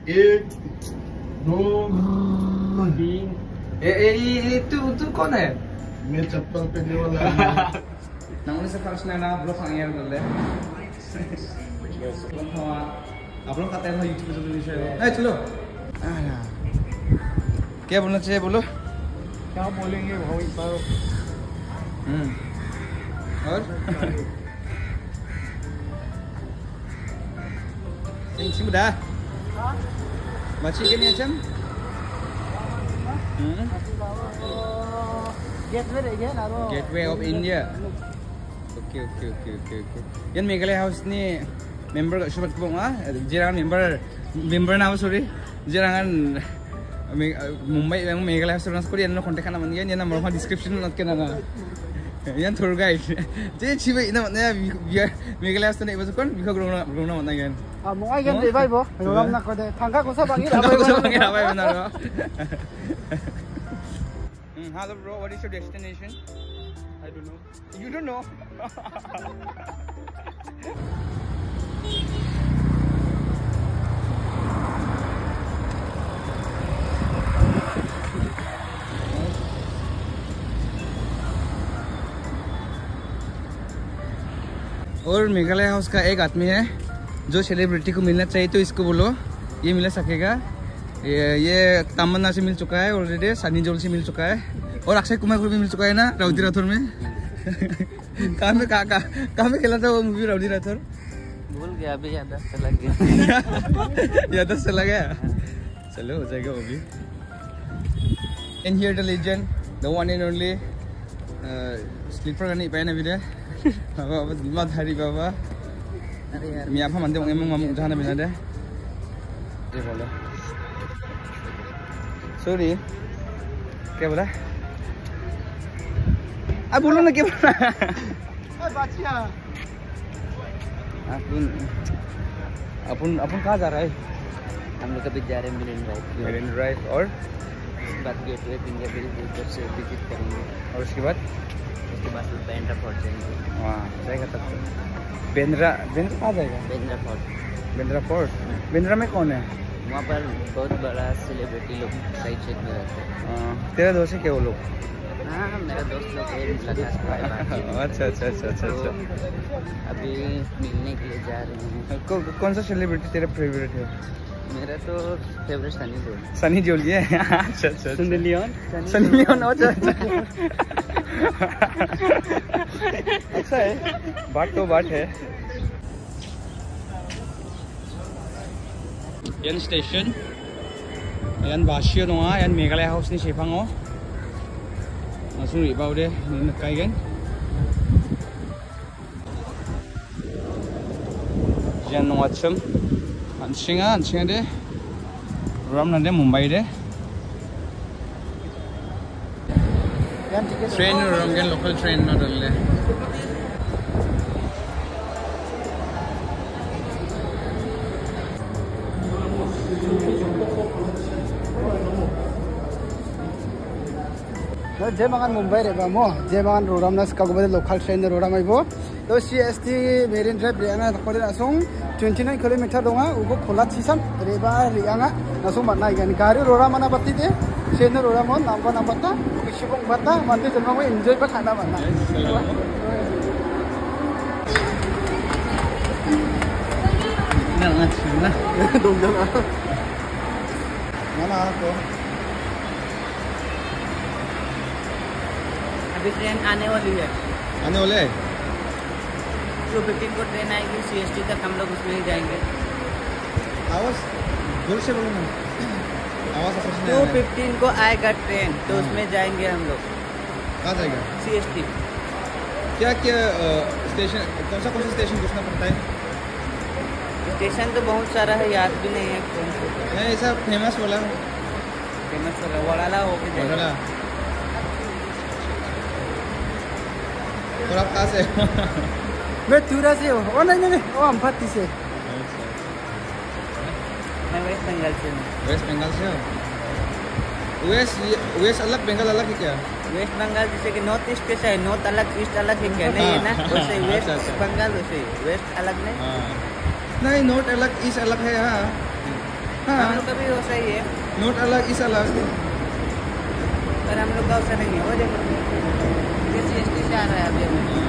1 2 3। तू कौन है? मैं चप्पल पहनने वाला है। नाम से फर्स्ट ना ब्लॉग आएंगे बोले। आप लोग कहते हैं यूट्यूब पे चलो चलो। क्या बोलना चाहिए बोलो। क्या बोलेंगे भाई पर और Ini mudah. Masih gini aja. Gateway of India. Okay. Yan Meghalaya House ni member kat Surat Kebong ah. Jirangan member nama sorry. Jirangan Mumbai yang Meghalaya House orang sekali yan kontak kan nama yan nama rumah description nak kena na. Yan tour guide. Jadi ciba ina mana biar Meghalaya House ni ibu kan biar geruna mana yan. Mungkin kan debai bo, orang nak kode tangga kosa bangi. Apa benar? Hello bro, what is your destination? I don't know. You don't know? और Meghalaya house का एक आदमी है जो celebrity को मिलना चाहिए तो इसको बोलो ये मिल सकेगा। ये तमन्ना से मिल चुका है ऑलरेडी, सनी देओल से मिल चुका है और अक्षय कुमार को भी मिल चुका है ना राउडी राठौर में। कहाँ में खेला था वो मूवी राउडी राठौर? भूल गया अभी, याददाश्त चला गया। याददाश्त चला गया। चलो हो जाएगा वो भी। And here the legend, the one and only sleeper kan ipain abi deh. Apa mat hari baba. Mi apa mandi emang ngomong jangan bina deh. Dia boleh. Sorry. क्या बोला? अब बोलो ना क्या बोला? अपन कहाँ जा रहा है? हम लोग अभी जा रहे हैं मरीन ड्राइव और उसके बाद गेटवे ऑफ इंडिया उधर से विजिट करेंगे और उसके बाद बांद्रा फोर्ट जाएंगे। वहाँ जाएगा तब तक। बांद्रा कहाँ जाएगा? बांद्रा फोर्ट। बांद्रा में कौन है? वहाँ पर बहुत बड़ा सेलिब्रिटी लोग साइड चेक में रहते हैं। तेरा दोस्त है क्या वो लोग? हाँ मेरा दोस्त लोग है। अच्छा। तो अभी मिलने के लिए जा रहे हैं। कौन सा सेलिब्रिटी तेरा फेवरेट है? मेरा तो फेवरेट सनी देओल है। अच्छा। सनी लियोन अच्छा है, बात तो बात है। Yan station, yan Basio nonga, yan Meghalaya House ni Sepango. Langsung ibaw deh, ni nakai kan. Yan nonga cem, ansinga deh. Ram nande Mumbai deh. Train ram kan local train na dalle. जय मगान मुंबई रे बामो जय मगान रोडाम नस कागबे local train रोडाम आइबो तो CST marine drive रियांगा तकरे नासों 29 kilometre दोंगा उबो खोला छिसाम रेबा रियांगा नासों मना इगन गाड़ी रोडाम मना बत्ती दे ट्रेन रोडाम नंबर ता कुशिबों बता मंदे जन्म में एंजॉय पर खाना बना ना दम जाना mana को ट्रेन आने वाली है। तो 15 को ट्रेन आएगी CST तक, हम लोग उसमें ही जाएंगे। आवाज जोर से बोलो ना, आवाज 2:15 को आएगा ट्रेन, तो उसमें जाएंगे हम लोग। कहाँ जाएगा? CST। क्या स्टेशन, कौन सा स्टेशन पूछना पड़ता है? स्टेशन तो बहुत सारा है, याद भी नहीं है कौन सा। ऐसा फेमस वाला वड़ाला हो गया। और आप कहाँ से? मैं चूरा से हूँ। ओ नहीं वो अम्फाती से। मैं वेस्ट बंगाल से हूँ। वेस्ट बंगाल से हो? वेस्ट अलग, बंगाल अलग है क्या? वेस्ट बंगाल जैसे कि नॉर्थ ईस्ट कैसा है, नॉर्थ अलग ईस्ट अलग है क्या? नहीं है ना, वैसे वेस्ट बंगाल वैसे वेस्ट अलग नहीं। नहीं, नॉर्थ अलग ईस्ट अलग है। हाँ हाँ। हम लोग का भी वैसा ही है, नोट अलग इस अलग। पर हम लोग का वैसा नहीं है। वो देखो ये GST से आ रहा है अभी हमें।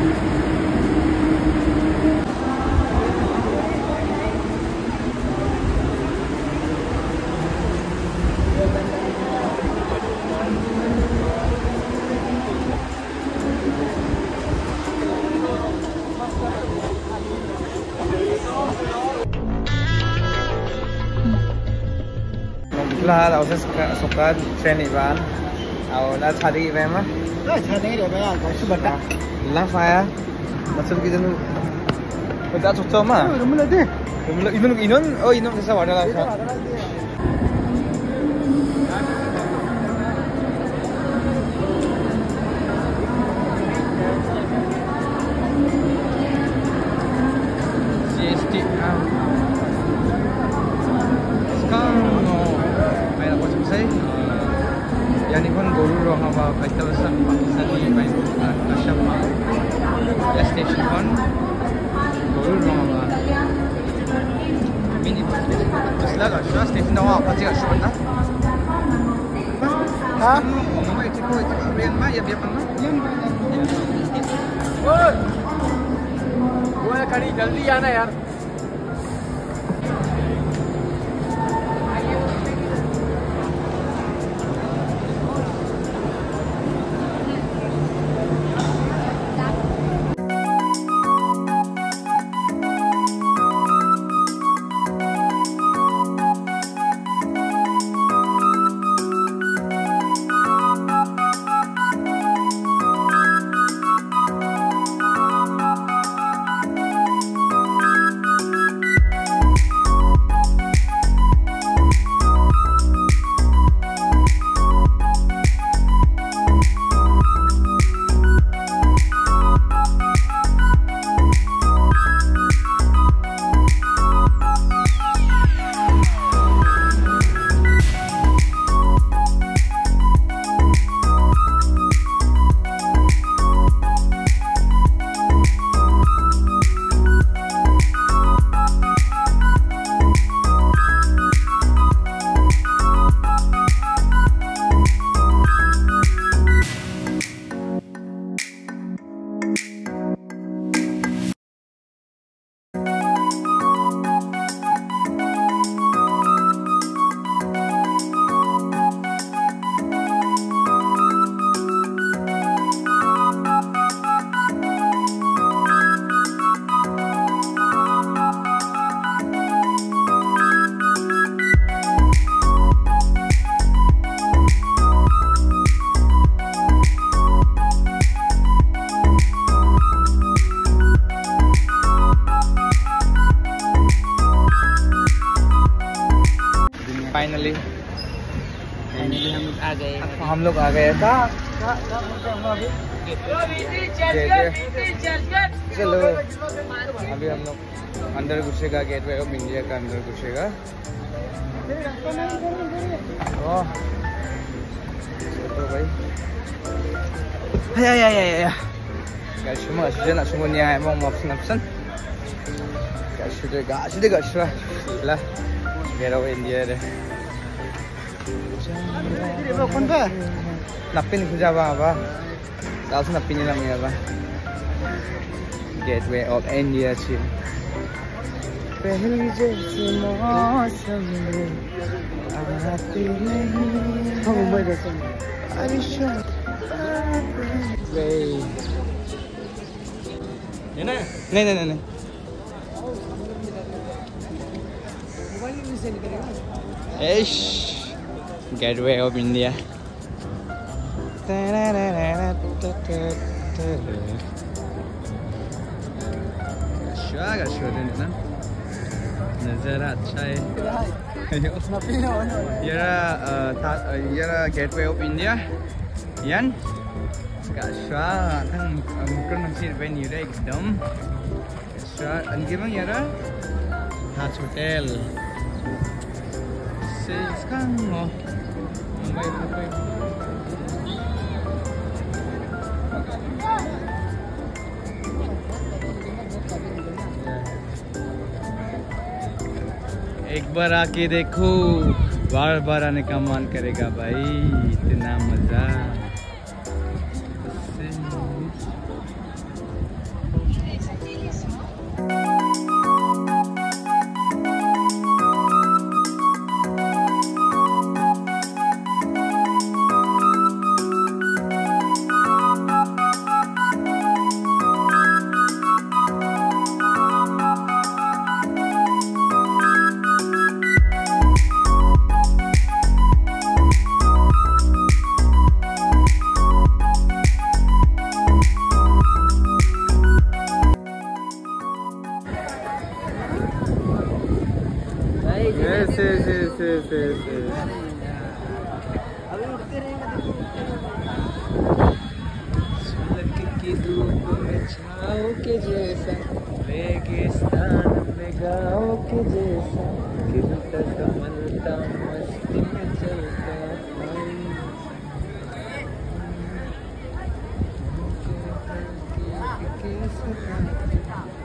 Lah,เราsuka train Ivan. Awalnya tadi memang. अच्छा नहीं रे भैया कैसे बता Lah saya. Maksud kita nu. Kita cocok mah. रुमला दे Inon, oh inon bisa wadah lah. GST. Sekarang may ako say. Yan ikon guru ro haba kaitalasan Pakistani may Ashama. Ya station kon guru ro haba. Mini bus laga station daw apa sih asal हाँ Mama itu yang mah ya biar mana? वो खड़ी जल्दी आना यार। Finally हम लोग आ गए। हम लोग आ गए चलो अभी हम लोग अंदर घुसेगा गेटवे ऑफ इंडिया का अंदर घुसेगा तो भाई ya guys semua sudah nak semuanya emang option guys sudah lah get out India deh napin kerja apa langsung napin lang ya apa Gateway of India sih पहली जैसे मौसम में आती नहीं मुंबई जैसे अरिशा नहीं Ish Gateway of India Gashua din na Nazara अच्छा है Yara Gateway of India Yan Gashua kan mungkin masih venue deh एकदम Gashua anggimang yara Taj Hotel Sekarang oh Mumbai एक बार आके देखो, बार बार आने का मन करेगा भाई, इतना मजा। की धूप में छाँव के जैसा, रेगिस्तान में गाँव के जैसा, खिलता संभलता मस्ती में चलता है।